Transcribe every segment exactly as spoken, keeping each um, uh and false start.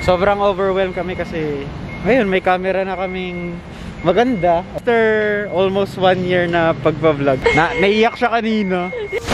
Sobrang overwhelmed kami kasi ngayon may camera na kaming maganda. After almost one year na pagpa-vlog, na naiyak siya kanina.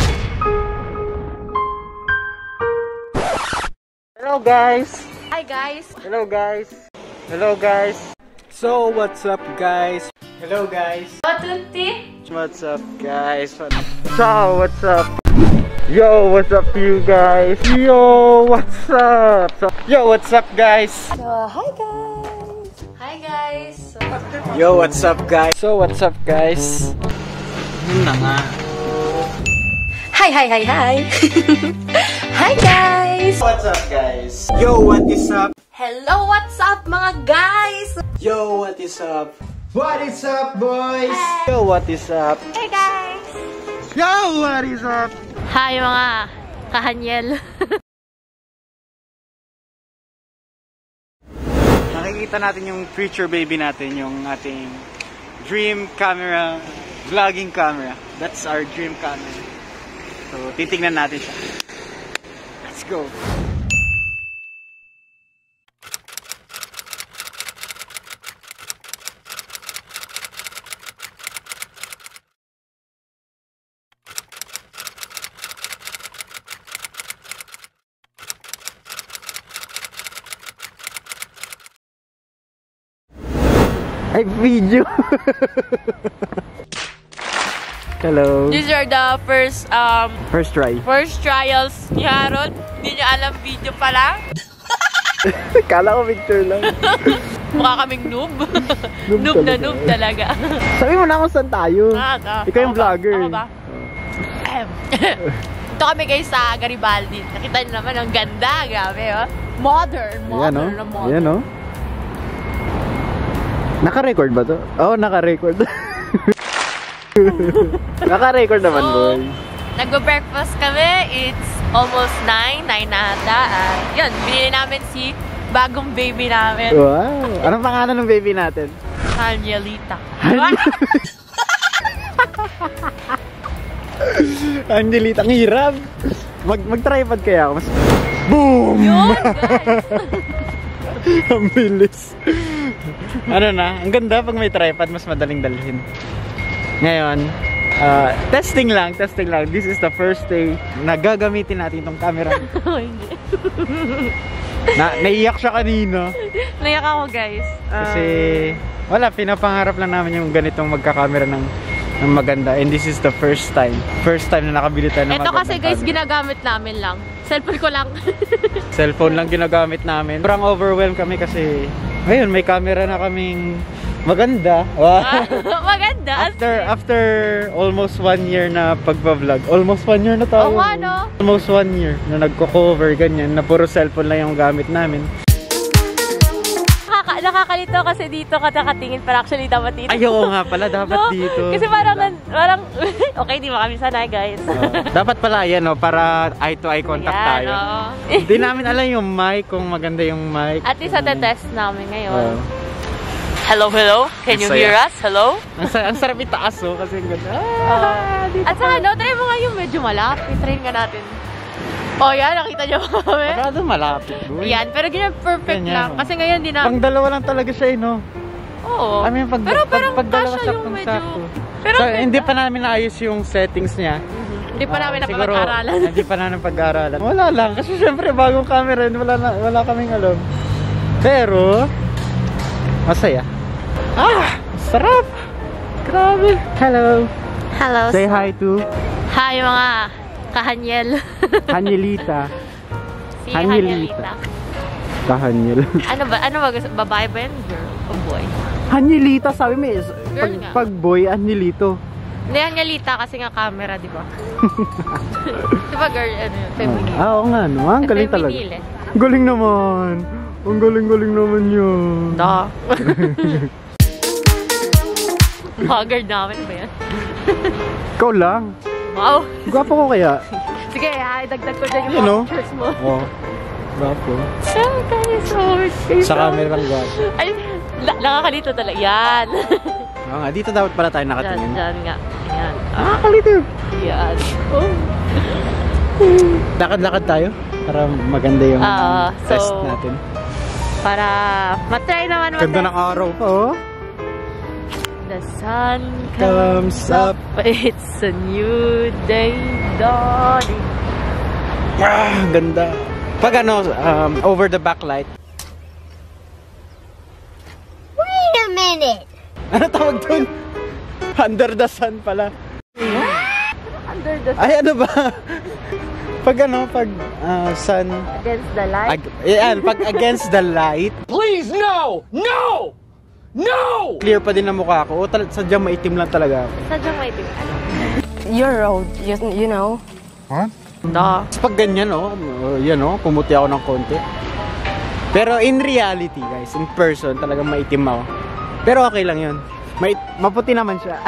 Hello guys! Hi guys! Hello guys! Hello guys! So what's up guys? Hello guys! Tutti! What's up guys? So what's up? Yo, what's up you guys? Yo, what's up? So, yo, what's up guys? So, hi guys! Hi guys! So, yo, what's up guys? So, what's up guys? Yun na nga. Hi, hi, hi, hi! Hi guys! What's up guys? Yo, what is up? Hello, what's up mga guys? Yo, what is up? What is up boys? Hey. Yo, what is up? Hey guys! Yo, what is up? Hi mga kahanyel. Nakikita natin yung future baby natin, yung ating dream camera, vlogging camera. That's our dream camera. So, titignan natin siya. Let's go! Ay, video! Hello! These are the first, um... First try. First trials ni Harold. Hindi niya alam video pala. Kala ko picture lang. Mukha kaming noob. Noob, noob na talaga. noob talaga. Sabi mo na kung saan tayo. Ah, ah. Ikaw yung Ako ba? vlogger. Ako ba? Ito kami guys sa Garibaldi. Nakita niyo naman, ang ganda. Grabe, oh. Modern. Modern Ayan, na oh. modern. Ayan, oh. Naka-record ba to? Oo, oh, naka-record. Naka-record naman, so, boy. Nag-breakfast kami. It's almost nine. nine na ata. At yun, binili namin si bagong baby namin. Wow. Anong pangalan ng baby natin? Angelita. Angelita. Ang hirap. Mag Mag-tripod kaya ako. Mas... Boom! Yun, guys. Ang bilis. Ano na, ang ganda pag may tripod, mas madaling dalhin. Ngayon, uh, testing lang, testing lang. This is the first day na gagamitin natin itong camera. Hindi. Na, naiyak siya kanina. Naiyak ako guys. Uh, Kasi, wala, pinapangarap lang namin yung ganitong magkakamera ng, ng maganda. And this is the first time. First time na nakabili tayo ng ito magandang kasi guys, camera. ginagamit namin lang. Cellphone ko lang. Cellphone lang ginagamit namin. Sobrang overwhelmed kami kasi ngayon may camera na kaming maganda. Wow. Maganda. After after almost one year na pagpa-vlog. Almost one year na tayo. Oo nga, no? Almost one year na nagko-cover ganyan na puro cellphone lang yung gamit namin. Nakaka nakakalito kasi dito ka nakatingin, pero actually dapat dito. Ayoko nga pala, dapat no? Dito. Kasi parang, parang okay, di ba kami sanay guys? Uh, dapat pala yan, no, para eye to eye contact Ayan, tayo. Hindi no? namin alam yung mic, kung maganda yung mic. At least um, test namin ngayon. Uh, hello, hello? Can you hear us? Hello? Ang, ang sarap itaas, oh, kasi ang ganda. Ah, uh, at saka, no, try mo nga yung medyo malapit. Try nga natin. Oh, yan, nakita nyo kami. Baka doon malapit, boy. Yan, pero ganyan perfect ganyan, lang. Kasi ngayon din na... Pang dalawa lang talaga siya, eh, no? Oo. I mean, pag, pero pag, parang pag dalawa kasha yung medyo... sakto. Pero so, hindi pa namin naayos yung settings niya. Mm-hmm. Hindi pa uh, namin napag-aralan. Hindi pa namin pag-aralan. Wala lang. Kasi syempre, bagong camera, wala, na, wala kaming alam. Pero, masaya. Ah! Sarap! Grabe! Hello! Hello! Say hi to... Hi mga kahanyel. Angelita. Si Angelita. Kahanyel. Ano ba? Ano ba? Babae ba yan? Girl o boy? Angelita, sabi mo eh. Pag, pag boy, Angelito. Hindi, Angelita kasi nga camera, di ba? Di ba girl, ano yun? Feminine. Ah, oo nga naman. Ang galing talaga. Eh. Galing naman. Ang galing-galing naman yun. Da. Haggard namin ba yan? Ikaw lang. Wow. Gwapo ko kaya. Sige, ay, dagdag ko dyan yung you know? pictures mo. Oo. Oh, gwapo. Siya, guys. Oh, sa camera lang gwapo. Ay, nakakalito talaga. Yan. Oo nga, dito dapat pala tayo nakatingin. Diyan, diyan nga. Yan. Nakakalito. Yan. Oh. Lakad-lakad tayo para maganda yung uh, test so, natin. Para matry naman matry. Ganda ng araw pa, oh. The sun comes up, it's a new day dawning. Ah, ganda. Pag ano, um, over the backlight. Wait a minute! Ano tawag dun? Under the sun pala. Under the sun. Ay, ano ba? Pag ano, pag uh, sun... Against the light? Ag yan, pag against the light. Please, no! No! No! Clear pa din ang mukha ko. O, sadyang maitim lang talaga ako. Sadyang maitim. Your road, you, you know. What? Da. Tapos pag ganyan, oh, uh, yan oh, pumuti ako ng konti. Pero in reality, guys, in person, talagang maitim ako. Pero okay lang yun. May, maputi naman siya.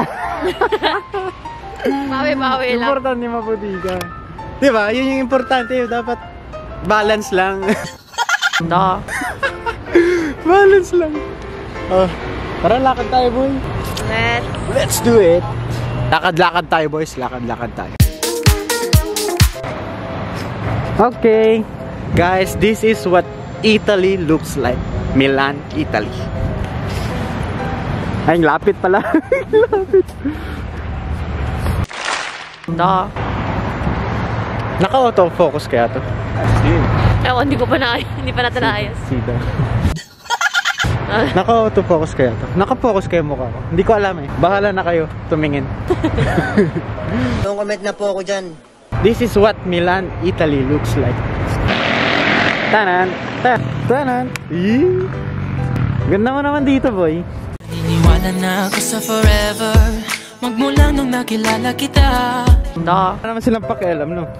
Bawi-bawi lang. Importante maputi ka. Diba? Yun yung importante. Dapat balance lang. Da. Balance lang. Oh, tara, lakad tayo, boy. Let's. Let's do it. Lakad-lakad tayo, boys. Lakad-lakad tayo. Okay. Guys, this is what Italy looks like. Milan, Italy. Ay, lapit pala. Lapit. Da. Naka-autofocus kaya to? Ewan, hindi ko pa na, hindi pa natin naayos. Sida. Naka-autofocus kaya to? Naka-focus kayo mukha ko? Hindi ko alam eh. Bahala na kayo tumingin. Don't comment na po ako dyan. This is what Milan, Italy looks like. Tanan! Ta tanan! Eee! Ganda mo naman dito, boy. Niniwala na ako sa forever, magmula nung nakilala kita. Da. Ano naman silang pakialam, no?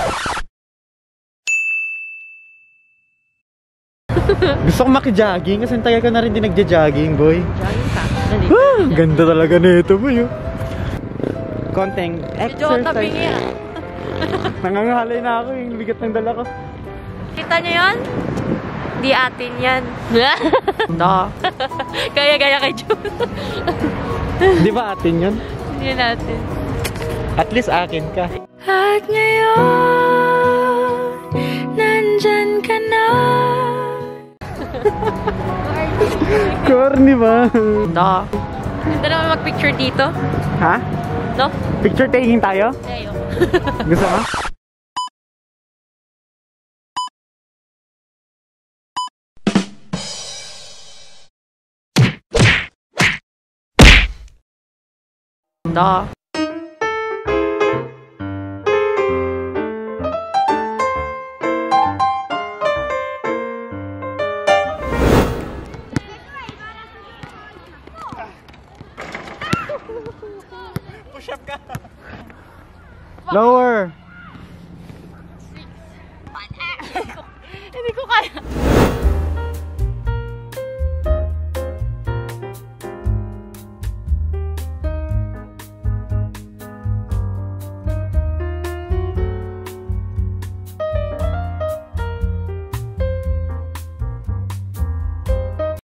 Gusto ko maki-jogging kasi tagal ko na rin din nagja-jogging, boy. Jogging ka. Dali. Ah, ganda talaga nito, boy. Oh. Konting Medyo tabing exercise. yan. Nangangalay na ako yung bigat ng dala ko. Kita nyo yun? Di atin yan. Da. Kaya-gaya kay June. Di ba atin yun? Hindi natin. At least akin ka. At ngayon, nandyan ka na. Corny ba? Da. Ganda naman mag-picture dito. Ha? No? Picture taking tayo? Tayo. Gusto mo? Da. Push up ka. Lower. Hindi ko kaya.